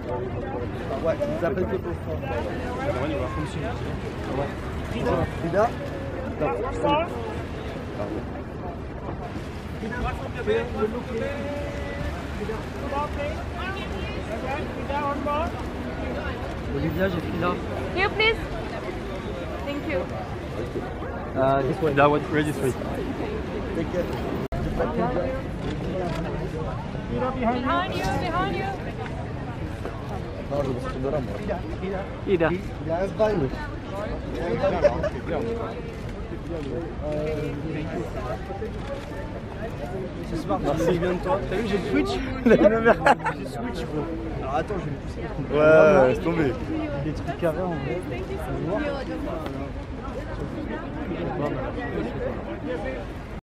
Ouais, ils appellent que pour ça. Frida. Olivia, j'ai Frida. Here, please. Thank you. This one. That one, registry. Take care. Behind you, behind you. Ida. Il a un bail. C'est smart, merci bien de toi. T'as vu, j'ai switch. J'ai switch, bro. Alors attends, je vais le pousser. Ouais, laisse tomber. Des trucs carrés en vrai. Ça va voir.